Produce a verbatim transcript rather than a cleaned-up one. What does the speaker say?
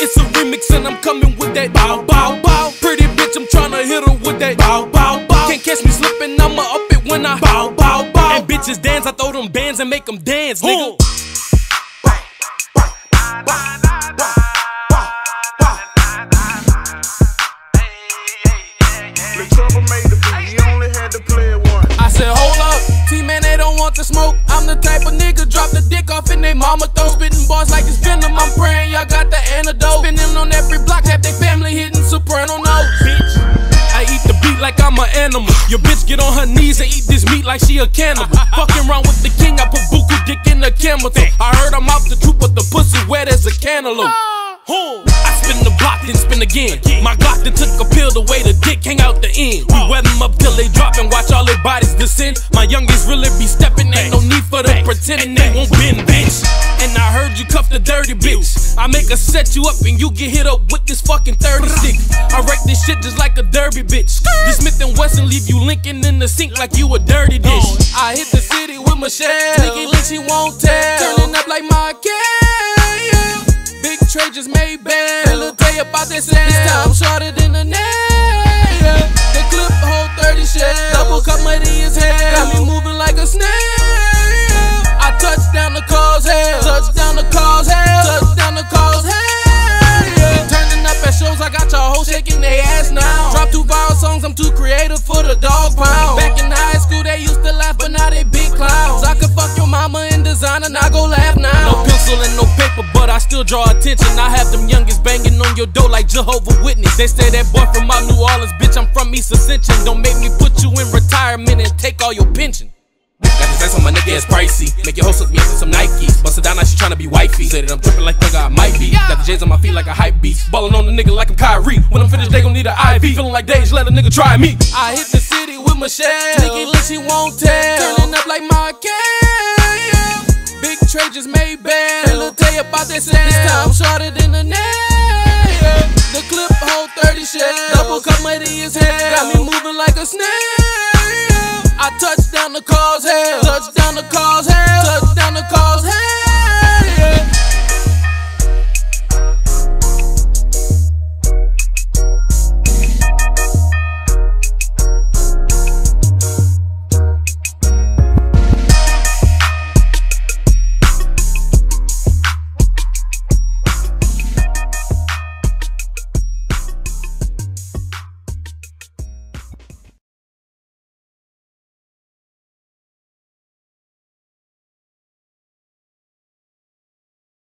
It's a remix and I'm coming with that bow, bow, bow. Pretty bitch, I'm tryna hit her with that bow, bow, bow. Can't catch me slipping, I'ma up it when I bow, bow, bow. And bitches dance, I throw them bands and make them dance, nigga. I said, hold up, T-Man, they don't want to smoke. I'm the type of nigga, drop the dick off in they mama throat. Spitting bars like it's venom, I'm praying y'all got the antidote. Spinning on every block, half they family hitting soprano notes. Bitch, I eat the beat like I'm an animal. Your bitch get on her knees and eat this meat like she a cannibal. Fucking around with the king, I put buku dick in the camel toe. I heard I'm out the truth, but the pussy wet as a cantaloupe. I spin the block, then spin again. My Glock then took a pill the way the dick hang out the end. We wet them up till they drop and watch all their bodies descend. My youngest really be stepping, ain't no need for them pretending they won't bend, bitch. And I heard you cuff the dirty bitch. I make her set you up and you get hit up with this fucking thirty stick. I wreck this shit just like a derby bitch. This Smith and Wesson leave you linking in the sink like you a dirty dish. I hit the city with Michelle, nigga lit she won't tell. Turning up like my cat. Big Trey just made bad. Tell tell you about that sand. This time shorter than the nail. Yeah. The clip hold thirty shells. Double cup money is hell. Got me moving like a snail. I touch down the cause hell. Touch down the cause hell. Touch down the cause hell. Yeah. Turning up at shows, I got y'all hoes shaking their ass now. Drop two viral songs, I'm too creative for the dog pound. Back in high school, they used to laugh, but now they big clowns. I could fuck your mama in designer, now go laugh now. No pencil and no paper, but I still draw attention. I have them youngest banging on your door like Jehovah's Witness. They say that boy from out New Orleans, bitch, I'm from East Ascension. Don't make me put you in retirement and take all your pension. Got this ice on my nigga, it's pricey. Make your hoe suck me up in some Nikes. Bust it down like she tryna be wifey. Say that I'm tripping like nigga, I might be. Got the J's on my feet like a hype beast. Ballin' on the nigga like I'm Kyrie. When I'm finished, they gon' need an I V. Feeling like Dage, let a nigga try me. I hit the city with Michelle. Nigga lit she won't tell. Turning up like my cat. Big Trey just made bad. Tell tell you about that sand. This time shorter than the nail. The clip hold thirty shells. Double cup money is hell. Got me moving like a snail. I touch down the cause hell. Touch down the cause hell. Touch down the cause hell.